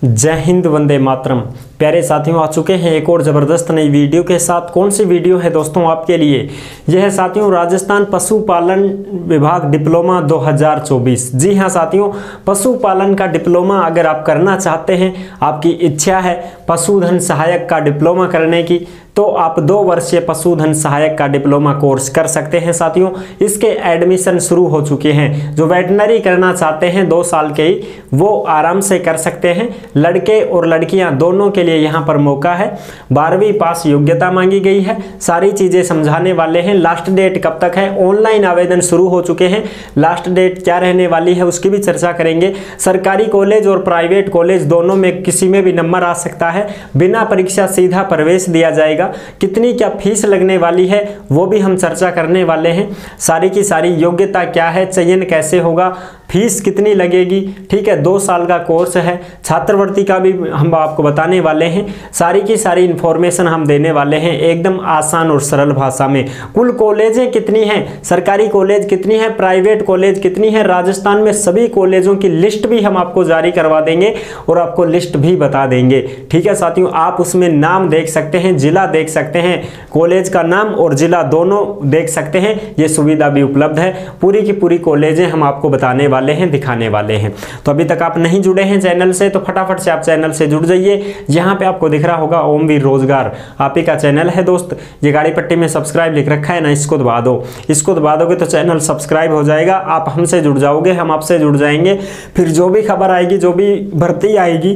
जय हिंद, वंदे मातरम। प्यारे साथियों, आ चुके हैं एक और ज़बरदस्त नई वीडियो के साथ। कौन सी वीडियो है दोस्तों आपके लिए? यह है साथियों राजस्थान पशुपालन विभाग डिप्लोमा 2024। जी हाँ साथियों, पशुपालन का डिप्लोमा अगर आप करना चाहते हैं, आपकी इच्छा है पशुधन सहायक का डिप्लोमा करने की, तो आप 2 वर्षीय पशुधन सहायक का डिप्लोमा कोर्स कर सकते हैं साथियों। इसके एडमिशन शुरू हो चुके हैं। जो वेटनरी करना चाहते हैं 2 साल के ही, वो आराम से कर सकते हैं। लड़के और लड़कियां दोनों के लिए यहाँ पर मौका है। 12वीं पास योग्यता मांगी गई है। सारी चीज़ें समझाने वाले हैं। लास्ट डेट कब तक है? ऑनलाइन आवेदन शुरू हो चुके हैं। लास्ट डेट क्या रहने वाली है उसकी भी चर्चा करेंगे। सरकारी कॉलेज और प्राइवेट कॉलेज दोनों में किसी में भी नंबर आ सकता है। बिना परीक्षा सीधा प्रवेश दिया जाएगा। कितनी क्या फीस लगने वाली है वो भी हम चर्चा करने वाले हैं। सारी की सारी योग्यता क्या है, चयन कैसे होगा, फीस कितनी लगेगी, ठीक है। 2 साल का कोर्स है। छात्रवृत्ति का भी हम आपको बताने वाले हैं। सारी की सारी इंफॉर्मेशन हम देने वाले हैं एकदम आसान और सरल भाषा में। कुल कॉलेजें कितनी हैं, सरकारी कॉलेज कितनी है, प्राइवेट कॉलेज कितनी है, राजस्थान में सभी कॉलेजों की लिस्ट भी हम आपको जारी करवा देंगे और आपको लिस्ट भी बता देंगे, ठीक है साथियों। आप उसमें नाम देख सकते हैं, जिला देख सकते हैं, कॉलेज का नाम और जिला दोनों देख सकते हैं। ये सुविधा भी उपलब्ध है। पूरी की पूरी कॉलेजें हम आपको बताने वाले हैं, दिखाने वाले हैं। तो अभी तक आप नहीं जुड़े हैं चैनल से, तो फटाफट से आप चैनल से जुड़ जाइए। यहाँ पे आपको दिख रहा होगा ओमवीर रोजगार, आप ही का चैनल है दोस्त। ये गाड़ी पट्टी में सब्सक्राइब लिख रखा है ना, इसको दबा दो। इसको दबा दोगे तो चैनल सब्सक्राइब हो जाएगा। आप हमसे जुड़ जाओगे, हम आपसे जुड़ जाएंगे। फिर जो भी खबर आएगी, जो भी भर्ती आएगी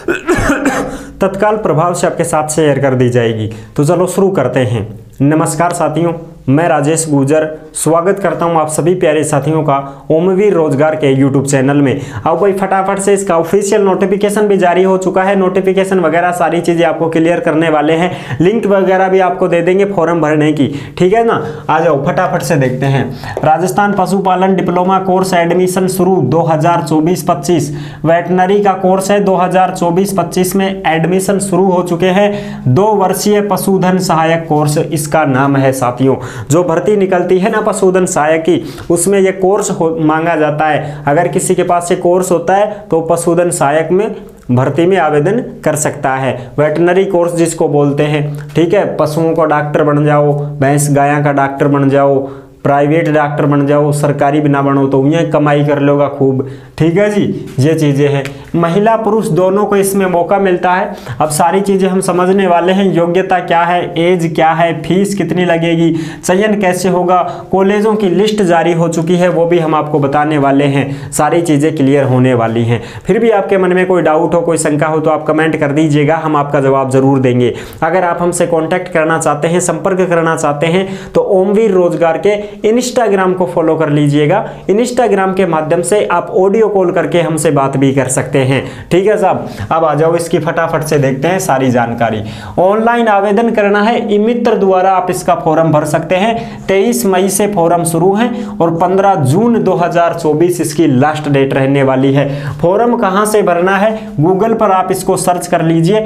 तत्काल प्रभाव से आपके साथ शेयर कर दी जाएगी। तो चलो शुरू करते हैं। नमस्कार साथियों, मैं राजेश गुर्जर स्वागत करता हूं आप सभी प्यारे साथियों का ओमवीर रोजगार के यूट्यूब चैनल में। आओ भाई फटाफट से, इसका ऑफिशियल नोटिफिकेशन भी जारी हो चुका है। नोटिफिकेशन वगैरह सारी चीज़ें आपको क्लियर करने वाले हैं। लिंक वगैरह भी आपको दे देंगे फॉर्म भरने की, ठीक है ना। आ जाओ फटाफट से देखते हैं। राजस्थान पशुपालन डिप्लोमा कोर्स एडमिशन शुरू 2024-25। वेटनरी का कोर्स है 2024-25 में एडमिशन शुरू हो चुके हैं। 2 वर्षीय पशुधन सहायक कोर्स इसका नाम है साथियों। जो भर्ती निकलती है ना पशुधन सहायक की, उसमें ये कोर्स मांगा जाता है। अगर किसी के पास ये कोर्स होता है तो पशुधन सहायक में भर्ती में आवेदन कर सकता है। वेटनरी कोर्स जिसको बोलते हैं, ठीक है। पशुओं का डॉक्टर बन जाओ, भैंस गायों का डॉक्टर बन जाओ, प्राइवेट डॉक्टर बन जाओ, सरकारी भी ना बनो तो यह कमाई कर लोगा खूब, ठीक है जी। ये चीज़ें हैं। महिला पुरुष दोनों को इसमें मौका मिलता है। अब सारी चीज़ें हम समझने वाले हैं। योग्यता क्या है, एज क्या है, फीस कितनी लगेगी, चयन कैसे होगा, कॉलेजों की लिस्ट जारी हो चुकी है, वो भी हम आपको बताने वाले हैं। सारी चीज़ें क्लियर होने वाली हैं। फिर भी आपके मन में कोई डाउट हो, कोई शंका हो तो आप कमेंट कर दीजिएगा, हम आपका जवाब जरूर देंगे। अगर आप हमसे कॉन्टैक्ट करना चाहते हैं, संपर्क करना चाहते हैं, तो ओमवीर रोजगार के इंस्टाग्राम को फॉलो कर लीजिएगा। इंस्टाग्राम के माध्यम से आप ऑडियो कॉल करके हमसे बात भी कर सकते हैं, ठीक है साहब। अब आ जाओ, इसकी फटाफट से देखते हैं सारी जानकारी। ऑनलाइन आवेदन करना है, ई-मित्र द्वारा आप इसका फॉर्म भर सकते हैं। 23 मई से फॉर्म शुरू है और 15 जून 2024 इसकी लास्ट डेट रहने वाली है। फॉर्म कहां से भरना है? गूगल पर आप इसको सर्च कर लीजिए,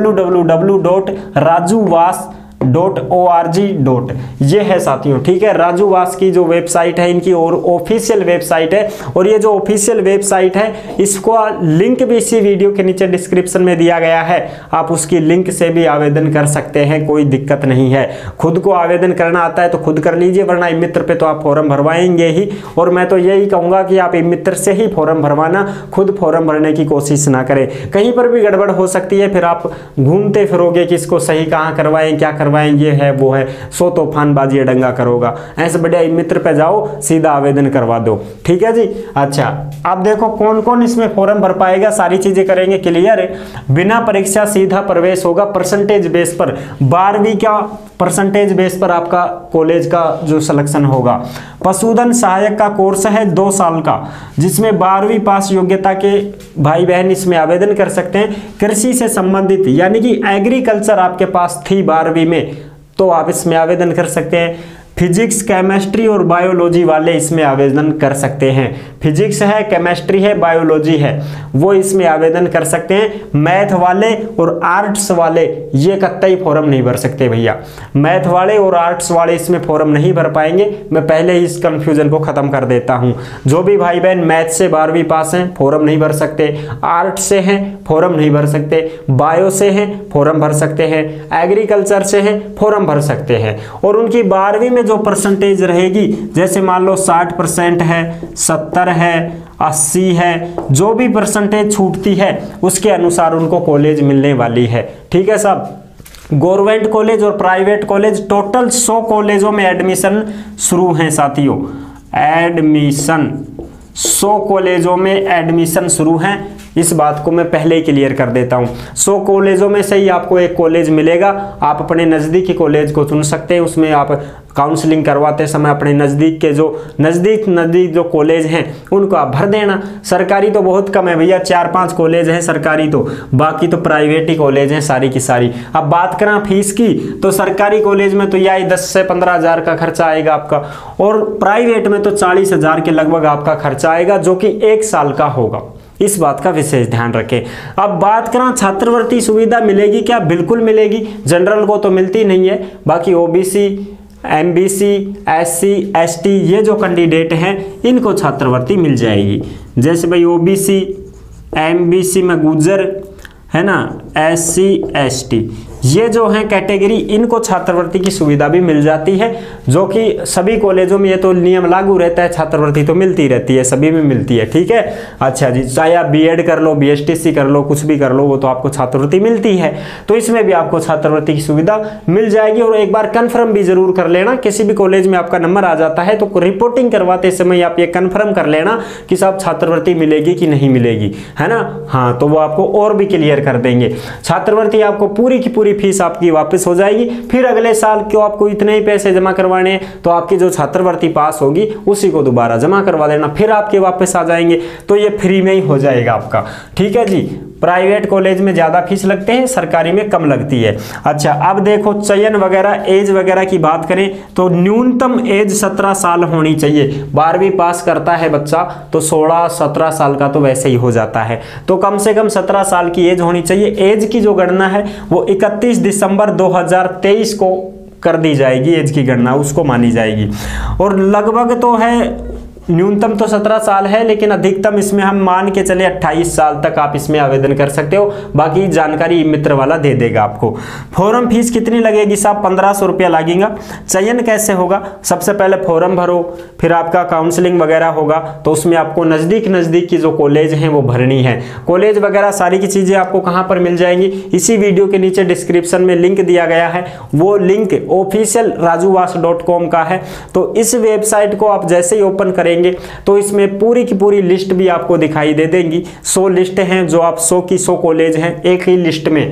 www.rajuwas.org. ये है साथियों, ठीक है। राजूवास की जो वेबसाइट है इनकी और ऑफिशियल वेबसाइट है। और ये जो ऑफिशियल वेबसाइट है, इसको लिंक भी इसी वीडियो के नीचे डिस्क्रिप्शन में दिया गया है। आप उसकी लिंक से भी आवेदन कर सकते हैं, कोई दिक्कत नहीं है। खुद को आवेदन करना आता है तो खुद कर लीजिए, वरना ई-मित्र पे तो आप फॉर्म भरवाएंगे ही। और मैं तो यही कहूँगा कि आप ई-मित्र से ही फॉर्म भरवाना, खुद फॉर्म भरने की कोशिश ना करें। कहीं पर भी गड़बड़ हो सकती है, फिर आप घूमते फिरोगे कि इसको सही कहाँ करवाएं, क्या करवाएं, ये है वो है, सो तूफानबाजी डंगा करोगा। ऐसे बढ़िया ई-मित्र पे जाओ, सीधा आवेदन करवा दो, ठीक है जी। अच्छा, अब देखो कौन कौन इसमें फॉर्म भर पाएगा, सारी चीजें करेंगे क्लियर है। बिना परीक्षा सीधा प्रवेश होगा, परसेंटेज बेस पर। 12वीं का परसेंटेज बेस पर आपका कॉलेज का जो सिलेक्शन होगा। पशुधन सहायक का कोर्स है 2 साल का, जिसमें 12वीं पास योग्यता के भाई बहन इसमें आवेदन कर सकते हैं। कृषि से संबंधित यानी कि एग्रीकल्चर आपके पास थी 12वीं में, तो आप इसमें आवेदन कर सकते हैं। फिजिक्स, केमिस्ट्री और बायोलॉजी वाले इसमें आवेदन कर सकते हैं। फिजिक्स है, केमिस्ट्री है, बायोलॉजी है, वो इसमें आवेदन कर सकते हैं। मैथ वाले और आर्ट्स वाले ये कतई फॉर्म नहीं भर सकते भैया। मैथ वाले और आर्ट्स वाले इसमें फॉर्म नहीं भर पाएंगे। मैं पहले ही इस कंफ्यूजन को खत्म कर देता हूं। जो भी भाई बहन मैथ से 12वीं पास हैं फॉर्म नहीं भर सकते, आर्ट्स से हैं फॉर्म नहीं भर सकते, बायो से हैं फॉर्म भर सकते हैं, एग्रीकल्चर से हैं फॉर्म भर सकते हैं। और उनकी 12वीं में जो परसेंटेज रहेगी, जैसे मान लो 60% है, 70 है, 80 है, जो भी परसेंटेज छूटती है उसके अनुसार उनको कॉलेज मिलने वाली है। ठीक है साहब। गवर्नमेंट कॉलेज और प्राइवेट कॉलेज टोटल 100 कॉलेजों में एडमिशन शुरू हैं साथियों। एडमिशन 100 कॉलेजों में एडमिशन शुरू हैं। इस बात को मैं पहले ही क्लियर कर देता हूं। 100 कॉलेजों में से ही आपको एक कॉलेज मिलेगा। आप अपने नज़दीकी कॉलेज को चुन सकते हैं। उसमें आप काउंसलिंग करवाते समय अपने नज़दीक के जो नज़दीक जो कॉलेज हैं उनको आप भर देना। सरकारी तो बहुत कम है भैया, 4-5 कॉलेज हैं सरकारी, तो बाकी तो प्राइवेट ही कॉलेज हैं सारी की सारी। अब बात करें फीस की, तो सरकारी कॉलेज में तो यही 10 से 15 हज़ार का खर्चा आएगा आपका, और प्राइवेट में तो 40 हज़ार के लगभग आपका खर्चा आएगा, जो कि 1 साल का होगा। इस बात का विशेष ध्यान रखें। अब बात करें छात्रवृत्ति सुविधा मिलेगी क्या? बिल्कुल मिलेगी। जनरल को तो मिलती नहीं है, बाकी ओबीसी, एमबीसी, एससी, एसटी ये जो कैंडिडेट हैं इनको छात्रवृत्ति मिल जाएगी। जैसे भाई ओबीसी, एमबीसी में गुजर है ना, एससी, एसटी ये जो हैं कैटेगरी, इनको छात्रवृत्ति की सुविधा भी मिल जाती है, जो कि सभी कॉलेजों में ये तो नियम लागू रहता है। छात्रवृत्ति तो मिलती रहती है, सभी में मिलती है। ठीक है, अच्छा जी, चाहे आप बीएड कर लो, बीएसटीसी कर लो, कुछ भी कर लो, वो तो आपको छात्रवृत्ति मिलती है। तो इसमें भी आपको छात्रवृत्ति की सुविधा मिल जाएगी। और एक बार कन्फर्म भी जरूर कर लेना, किसी भी कॉलेज में आपका नंबर आ जाता है तो रिपोर्टिंग करवाते समय आप ये कन्फर्म कर लेना कि साहब छात्रवृत्ति मिलेगी कि नहीं मिलेगी, है ना। हाँ, तो वो आपको और भी क्लियर कर देंगे। छात्रवृत्ति आपको पूरी की पूरी फीस आपकी वापस हो जाएगी। फिर अगले साल क्यों आपको इतने ही पैसे जमा करवाने हैं, तो आपकी जो छात्रवृत्ति पास होगी उसी को दोबारा जमा करवा देना, फिर आपके वापस आ जाएंगे। तो ये फ्री में ही हो जाएगा आपका। ठीक है जी। प्राइवेट कॉलेज में ज़्यादा फीस लगते हैं, सरकारी में कम लगती है। अच्छा, अब देखो चयन वगैरह, एज वगैरह की बात करें तो न्यूनतम एज 17 साल होनी चाहिए। 12वीं पास करता है बच्चा तो 16-17 साल का तो वैसे ही हो जाता है, तो कम से कम 17 साल की एज होनी चाहिए। एज की जो गणना है वो 31 दिसंबर 2023 को कर दी जाएगी। एज की गणना उसको मानी जाएगी। और लगभग तो है, न्यूनतम तो 17 साल है, लेकिन अधिकतम इसमें हम मान के चले 28 साल तक आप इसमें आवेदन कर सकते हो। बाकी जानकारी मित्र वाला दे देगा आपको। फॉर्म फीस कितनी लगेगी साहब? 1500 रुपया लगेगा। चयन कैसे होगा? सबसे पहले फॉर्म भरो, फिर आपका काउंसलिंग वगैरह होगा, तो उसमें आपको नज़दीक की जो कॉलेज हैं वो भरनी है। कॉलेज वगैरह सारी की चीज़ें आपको कहाँ पर मिल जाएंगी? इसी वीडियो के नीचे डिस्क्रिप्शन में लिंक दिया गया है। वो लिंक ऑफिशियल rajuvaas.com का है। तो इस वेबसाइट को आप जैसे ही ओपन करेंगे तो इसमें पूरी की पूरी लिस्ट भी आपको दिखाई दे देंगी। 100 लिस्ट हैं, जो आप 100 की 100 कॉलेज हैं एक ही लिस्ट में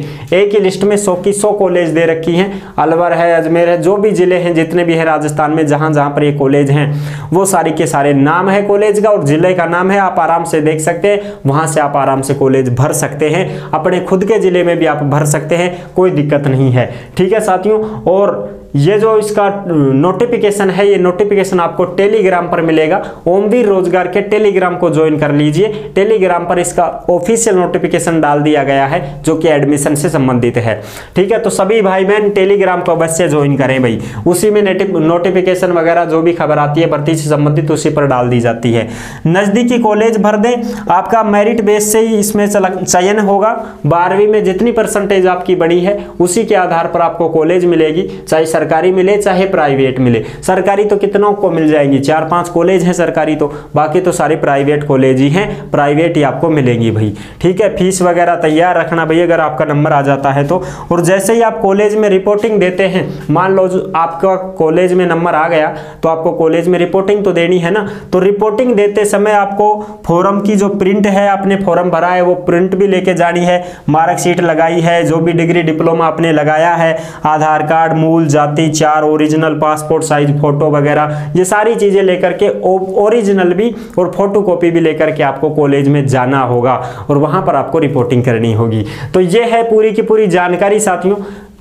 100 की 100 कॉलेज दे रखी हैं। अलवर है, अजमेर है, जो भी जिले हैं, जितने भी है राजस्थान में, जहां जहां पर ये कॉलेज हैं वो सारी के सारे नाम है कॉलेज का और जिले का नाम है। आप आराम से देख सकते हैं, वहां से आप आराम से कॉलेज भर सकते हैं। अपने खुद के जिले में भी आप भर सकते हैं, कोई दिक्कत नहीं है। ठीक है साथियों। और ये जो इसका नोटिफिकेशन है, ये नोटिफिकेशन आपको टेलीग्राम पर मिलेगा। ओमवीर रोजगार के टेलीग्राम को ज्वाइन कर लीजिए। टेलीग्राम पर इसका ऑफिशियल नोटिफिकेशन डाल दिया गया है, जो कि एडमिशन से संबंधित है। ठीक है, तो सभी भाई बहन टेलीग्राम को अवश्य ज्वाइन करें भाई। उसी में नोटिफिकेशन वगैरह जो भी खबर आती है भर्ती से संबंधित उसी पर डाल दी जाती है। नजदीकी कॉलेज भर दें। आपका मेरिट बेस से ही इसमें चयन होगा। 12वीं में जितनी परसेंटेज आपकी बड़ी है उसी के आधार पर आपको कॉलेज मिलेगी, चाहे सरकारी मिले चाहे प्राइवेट मिले। सरकारी तो कितनों को मिल जाएंगी, 4-5 कॉलेज हैं सरकारी, तो बाकी तो सारी प्राइवेट कॉलेज ही हैं, प्राइवेट ही आपको मिलेंगी भाई। ठीक है, फीस वगैरह तैयार रखना भाई अगर आपका नंबर आ जाता है तो। और जैसे ही आप कॉलेज में रिपोर्टिंग देते हैं, मान लो आपका कॉलेज में नंबर आ गया तो आपको कॉलेज में रिपोर्टिंग तो देनी है ना। तो रिपोर्टिंग देते समय आपको फॉर्म की जो प्रिंट है, आपने फॉर्म भरा है वो प्रिंट भी लेके जानी है, मार्कशीट लगाई है, जो भी डिग्री डिप्लोमा आपने लगाया है, आधार कार्ड, मूल जाति 4 ओरिजिनल पासपोर्ट साइज फोटो वगैरह, ये सारी चीजें लेकर के ओरिजिनल भी और फोटो कॉपी भी लेकर के आपको कॉलेज में जाना होगा और वहां पर आपको रिपोर्टिंग करनी होगी। तो ये है पूरी की पूरी जानकारी साथियों।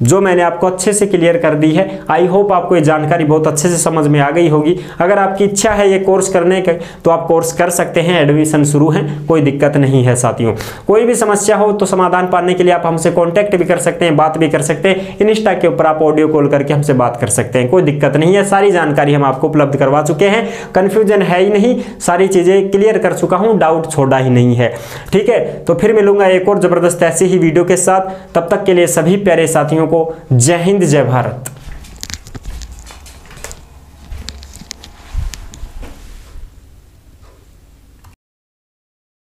जो मैंने आपको अच्छे से क्लियर कर दी है। आई होप आपको ये जानकारी बहुत अच्छे से समझ में आ गई होगी। अगर आपकी इच्छा है ये कोर्स करने का तो आप कोर्स कर सकते हैं, एडमिशन शुरू है, कोई दिक्कत नहीं है साथियों। कोई भी समस्या हो तो समाधान पाने के लिए आप हमसे कॉन्टैक्ट भी कर सकते हैं, बात भी कर सकते हैं। इंस्टा के ऊपर आप ऑडियो कॉल करके हमसे बात कर सकते हैं, कोई दिक्कत नहीं है। सारी जानकारी हम आपको उपलब्ध करवा चुके हैं, कंफ्यूजन है ही नहीं, सारी चीजें क्लियर कर चुका हूं, डाउट छोड़ा ही नहीं है। ठीक है, तो फिर मिलूंगा एक और जबरदस्त ऐसी ही वीडियो के साथ। तब तक के लिए सभी प्यारे साथियों को जय हिंद, जय भारत।